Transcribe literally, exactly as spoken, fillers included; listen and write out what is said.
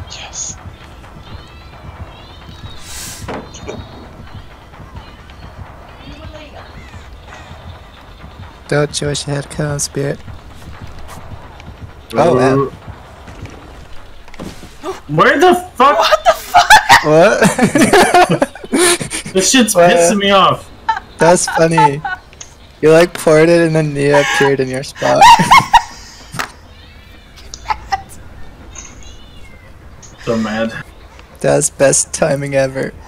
Yes. Don't you wish you had come, Spirit? Oh, man. Where the fuck? What the fuck? What? This shit's What? pissing me off. That's funny. You like poured it and then N E A appeared in your spot. So mad. That's best timing ever.